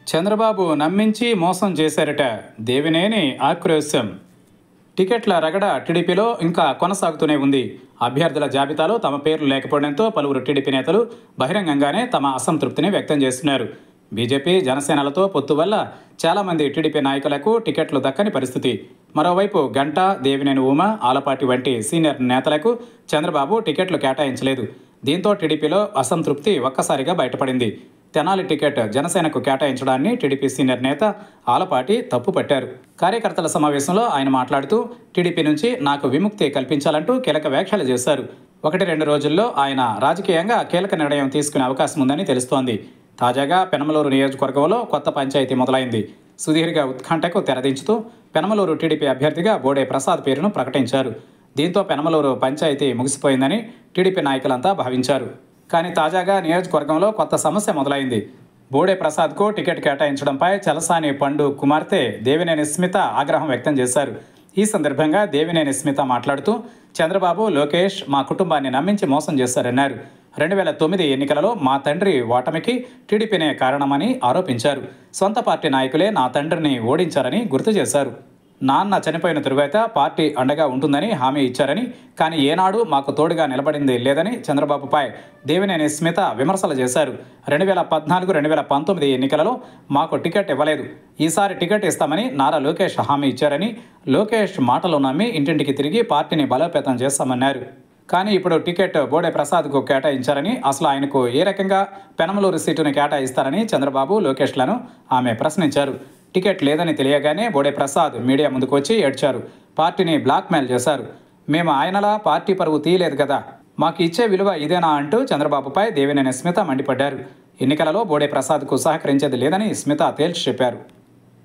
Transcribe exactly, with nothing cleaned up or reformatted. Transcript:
చంద్రబాబు నమ్మించి మోసం చేశారట. దేవినేని ఆక్రోశం. టికెట్ల రగడ టీడీపీలో ఇంకా కొనసాగుతూనే ఉంది. అభ్యర్థుల జాబితాలో తమ పేర్లు లేకపోవడంతో పలువురు టీడీపీ నేతలు బహిరంగంగానే తమ అసంతృప్తిని వ్యక్తం చేస్తున్నారు. బీజేపీ జనసేనలతో పొత్తు వల్ల చాలామంది టీడీపీ నాయకులకు టికెట్లు దక్కని పరిస్థితి. మరోవైపు గంటా, దేవినేని ఉమ, ఆలపాటి వంటి సీనియర్ నేతలకు చంద్రబాబు టికెట్లు కేటాయించలేదు. దీంతో టీడీపీలో అసంతృప్తి ఒక్కసారిగా బయటపడింది. తెనాలి టికెట్ జనసేనకు కేటాయించడాన్ని టీడీపీ సీనియర్ నేత ఆలపాటి తప్పుపట్టారు. కార్యకర్తల సమావేశంలో ఆయన మాట్లాడుతూ టీడీపీ నుంచి నాకు విముక్తి కల్పించాలంటూ కీలక వ్యాఖ్యలు చేశారు. ఒకటి రెండు రోజుల్లో ఆయన రాజకీయంగా కీలక నిర్ణయం తీసుకునే అవకాశం ఉందని తెలుస్తోంది. తాజాగా పెనమలూరు నియోజకవర్గంలో కొత్త పంచాయతీ మొదలైంది. సుదీర్ఘ ఉత్కంఠకు తెరదించుతూ పెనమలూరు టీడీపీ అభ్యర్థిగా బోడే ప్రసాద్ పేరును ప్రకటించారు. దీంతో పెనమలూరు పంచాయతీ ముగిసిపోయిందని టీడీపీ నాయకులంతా భావించారు. కానీ తాజాగా నియోజకవర్గంలో కొత్త సమస్య మొదలైంది. బోడే ప్రసాద్కు టికెట్ కేటాయించడంపై చలసాని పండు కుమార్తె దేవినేని స్మిత ఆగ్రహం వ్యక్తం చేశారు. ఈ సందర్భంగా దేవినేని స్మిత మాట్లాడుతూ చంద్రబాబు, లోకేష్ మా కుటుంబాన్ని నమ్మించి మోసం చేశారన్నారు. రెండు వేల తొమ్మిది ఎన్నికలలో మా తండ్రి ఓటమికి టీడీపీనే కారణమని ఆరోపించారు. సొంత పార్టీ నాయకులే నా తండ్రిని ఓడించారని గుర్తు చేశారు. నాన్న చనిపోయిన తరువాత పార్టీ అండగా ఉంటుందని హామీ ఇచ్చారని, కానీ ఏనాడు మాకు తోడుగా నిలబడింది లేదని చంద్రబాబుపై దేవినేని స్మిత విమర్శలు చేశారు. రెండు వేల పద్నాలుగు రెండు వేల పంతొమ్మిది ఎన్నికలలో మాకు టికెట్ ఇవ్వలేదు. ఈసారి టికెట్ ఇస్తామని నారా లోకేష్ హామీ ఇచ్చారని, లోకేష్ మాటలు నమ్మి ఇంటింటికి తిరిగి పార్టీని బలోపేతం చేస్తామన్నారు. కానీ ఇప్పుడు టికెట్ బోడే ప్రసాద్కు కేటాయించారని, అసలు ఆయనకు ఏ రకంగా పెనమలూరు సీటును కేటాయిస్తారని చంద్రబాబు, లోకేష్లను ఆమె ప్రశ్నించారు. టికెట్ లేదని తెలియగానే బోడే ప్రసాద్ మీడియా ముందుకు వచ్చి ఏడ్చారు. పార్టీని బ్లాక్మెయిల్ చేశారు. మేము ఆయనలా పార్టీ పరువు తీయలేదు కదా, మాకు ఇచ్చే విలువ ఇదేనా అంటూ చంద్రబాబుపై దేవినేని స్మిత మండిపడ్డారు. ఎన్నికలలో బోడే ప్రసాద్కు సహకరించేది లేదని స్మిత తేల్చి చెప్పారు.